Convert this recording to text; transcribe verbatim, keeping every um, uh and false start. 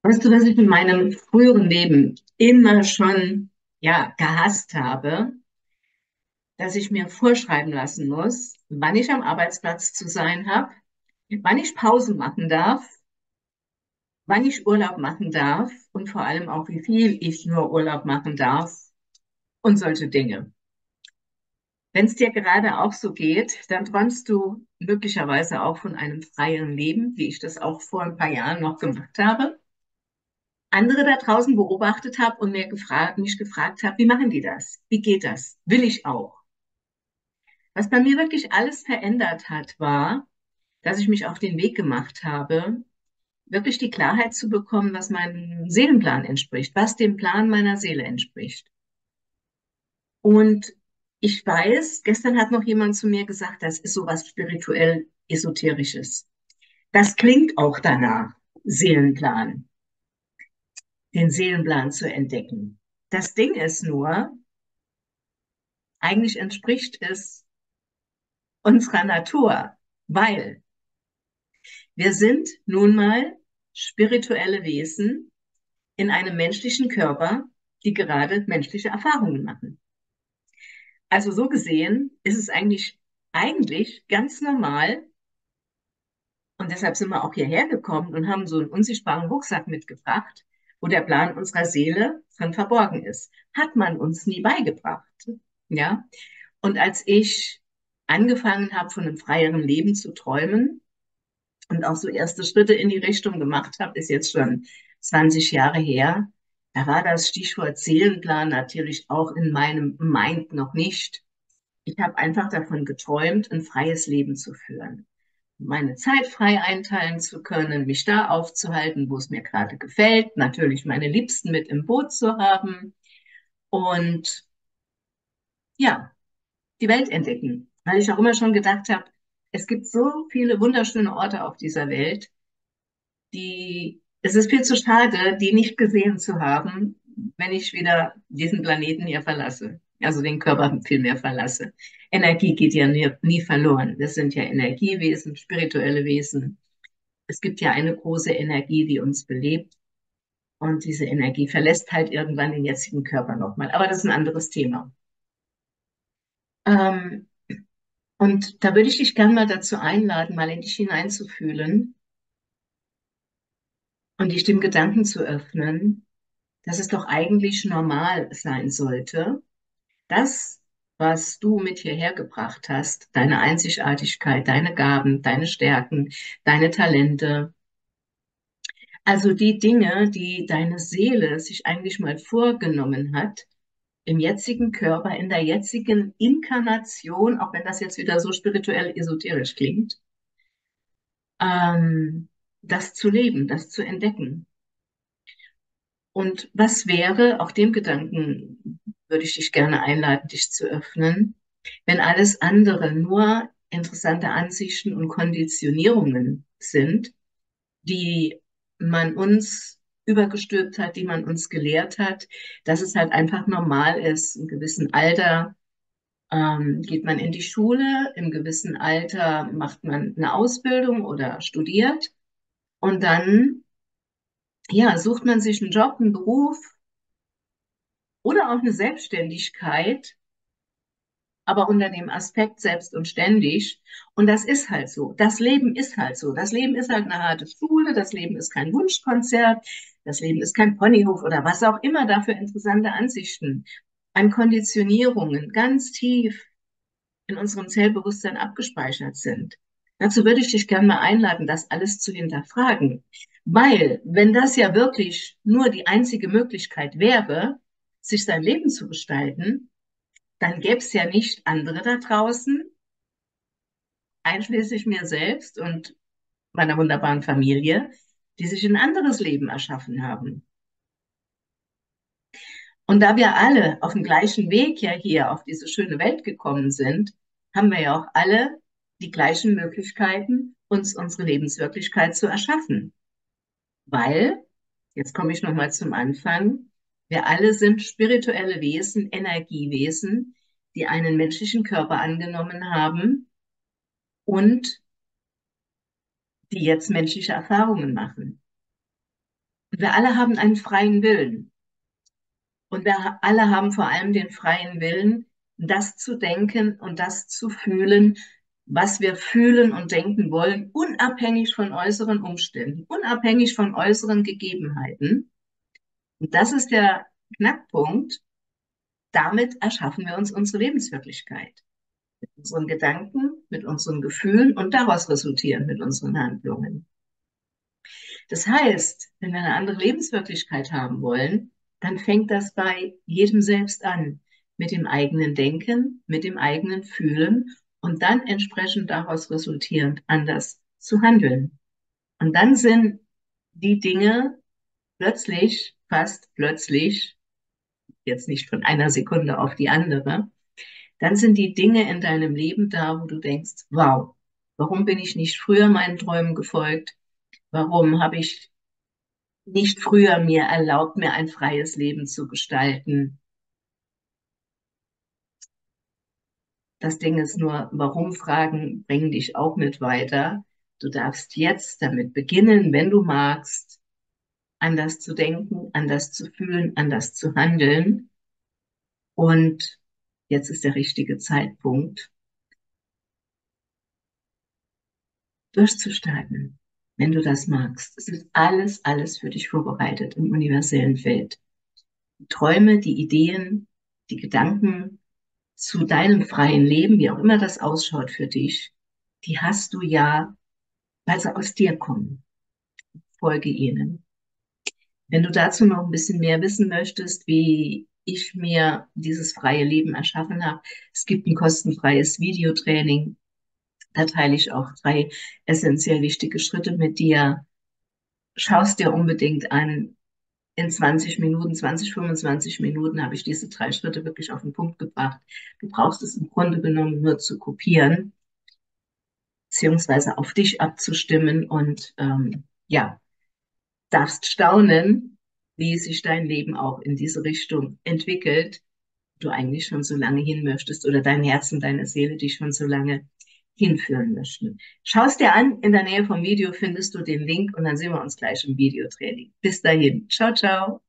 Weißt du, was ich in meinem früheren Leben immer schon, ja, gehasst habe? Dass ich mir vorschreiben lassen muss, wann ich am Arbeitsplatz zu sein habe, wann ich Pause machen darf, wann ich Urlaub machen darf und vor allem auch, wie viel ich nur Urlaub machen darf und solche Dinge. Wenn es dir gerade auch so geht, dann träumst du möglicherweise auch von einem freien Leben, wie ich das auch vor ein paar Jahren noch gemacht habe. Andere da draußen beobachtet habe und mir gefragt, mich gefragt habe, wie machen die das? Wie geht das? Will ich auch? Was bei mir wirklich alles verändert hat, war, dass ich mich auf den Weg gemacht habe, wirklich die Klarheit zu bekommen, was meinem Seelenplan entspricht, was dem Plan meiner Seele entspricht. Und ich weiß, gestern hat noch jemand zu mir gesagt, das ist sowas spirituell Esoterisches. Das klingt auch danach, Seelenplan, den Seelenplan zu entdecken. Das Ding ist nur, eigentlich entspricht es unserer Natur, weil wir sind nun mal spirituelle Wesen in einem menschlichen Körper, die gerade menschliche Erfahrungen machen. Also so gesehen ist es eigentlich, eigentlich ganz normal, und deshalb sind wir auch hierher gekommen und haben so einen unsichtbaren Rucksack mitgebracht, wo der Plan unserer Seele drin verborgen ist. Hat man uns nie beigebracht. Ja? Und als ich angefangen habe, von einem freieren Leben zu träumen und auch so erste Schritte in die Richtung gemacht habe, ist jetzt schon zwanzig Jahre her, da war das Stichwort Seelenplan natürlich auch in meinem Mind noch nicht. Ich habe einfach davon geträumt, ein freies Leben zu führen, meine Zeit frei einteilen zu können, mich da aufzuhalten, wo es mir gerade gefällt, natürlich meine Liebsten mit im Boot zu haben und ja, die Welt entdecken. Weil ich auch immer schon gedacht habe, es gibt so viele wunderschöne Orte auf dieser Welt, die, es ist viel zu schade, die nicht gesehen zu haben, wenn ich wieder diesen Planeten hier verlasse. Also den Körper vielmehr verlasse. Energie geht ja nie, nie verloren. Wir sind ja Energiewesen, spirituelle Wesen. Es gibt ja eine große Energie, die uns belebt. Und diese Energie verlässt halt irgendwann den jetzigen Körper nochmal. Aber das ist ein anderes Thema. Ähm, und da würde ich dich gerne mal dazu einladen, mal in dich hineinzufühlen und dich dem Gedanken zu öffnen, dass es doch eigentlich normal sein sollte, das, was du mit hierher gebracht hast, deine Einzigartigkeit, deine Gaben, deine Stärken, deine Talente, also die Dinge, die deine Seele sich eigentlich mal vorgenommen hat, im jetzigen Körper, in der jetzigen Inkarnation, auch wenn das jetzt wieder so spirituell esoterisch klingt, ähm, das zu leben, das zu entdecken. Und was wäre, auch dem Gedanken würde ich dich gerne einladen, dich zu öffnen, wenn alles andere nur interessante Ansichten und Konditionierungen sind, die man uns übergestülpt hat, die man uns gelehrt hat, dass es halt einfach normal ist, im gewissen Alter ähm, geht man in die Schule, im gewissen Alter macht man eine Ausbildung oder studiert und dann, ja, sucht man sich einen Job, einen Beruf oder auch eine Selbstständigkeit, aber unter dem Aspekt selbst und ständig. Und das ist halt so. Das Leben ist halt so. Das Leben ist halt eine harte Schule. Das Leben ist kein Wunschkonzert. Das Leben ist kein Ponyhof oder was auch immer da für interessante Ansichten an Konditionierungen ganz tief in unserem Zellbewusstsein abgespeichert sind. Dazu würde ich dich gerne mal einladen, das alles zu hinterfragen. Weil, wenn das ja wirklich nur die einzige Möglichkeit wäre, sich sein Leben zu gestalten, dann gäbe es ja nicht andere da draußen, einschließlich mir selbst und meiner wunderbaren Familie, die sich ein anderes Leben erschaffen haben. Und da wir alle auf dem gleichen Weg ja hier auf diese schöne Welt gekommen sind, haben wir ja auch alle die gleichen Möglichkeiten, uns unsere Lebenswirklichkeit zu erschaffen. Weil, jetzt komme ich nochmal zum Anfang, wir alle sind spirituelle Wesen, Energiewesen, die einen menschlichen Körper angenommen haben und die jetzt menschliche Erfahrungen machen. Und wir alle haben einen freien Willen. Und wir alle haben vor allem den freien Willen, das zu denken und das zu fühlen, was wir fühlen und denken wollen, unabhängig von äußeren Umständen, unabhängig von äußeren Gegebenheiten. Und das ist der Knackpunkt. Damit erschaffen wir uns unsere Lebenswirklichkeit. Mit unseren Gedanken, mit unseren Gefühlen und daraus resultieren mit unseren Handlungen. Das heißt, wenn wir eine andere Lebenswirklichkeit haben wollen, dann fängt das bei jedem selbst an, mit dem eigenen Denken, mit dem eigenen Fühlen und dann entsprechend daraus resultierend anders zu handeln. Und dann sind die Dinge plötzlich, fast plötzlich, jetzt nicht von einer Sekunde auf die andere, dann sind die Dinge in deinem Leben da, wo du denkst, wow, warum bin ich nicht früher meinen Träumen gefolgt? Warum habe ich nicht früher mir erlaubt, mir ein freies Leben zu gestalten? Das Ding ist nur, Warum-Fragen bringen dich auch nicht weiter. Du darfst jetzt damit beginnen, wenn du magst, anders zu denken, anders zu fühlen, anders zu handeln. Und jetzt ist der richtige Zeitpunkt, durchzustarten, wenn du das magst. Es ist alles, alles für dich vorbereitet im universellen Feld. Die Träume, die Ideen, die Gedanken zu deinem freien Leben, wie auch immer das ausschaut für dich, die hast du ja, weil sie aus dir kommen. Folge ihnen. Wenn du dazu noch ein bisschen mehr wissen möchtest, wie ich mir dieses freie Leben erschaffen habe, es gibt ein kostenfreies Videotraining. Da teile ich auch drei essentiell wichtige Schritte mit dir. Schau es dir unbedingt an. In zwanzig Minuten, zwanzig, fünfundzwanzig Minuten habe ich diese drei Schritte wirklich auf den Punkt gebracht. Du brauchst es im Grunde genommen nur zu kopieren, beziehungsweise auf dich abzustimmen und ähm, ja, darfst staunen, wie sich dein Leben auch in diese Richtung entwickelt, du eigentlich schon so lange hin möchtest oder dein Herz und deine Seele dich schon so lange hinführen möchten. Schau es dir an, in der Nähe vom Video findest du den Link und dann sehen wir uns gleich im Videotraining. Bis dahin, ciao, ciao.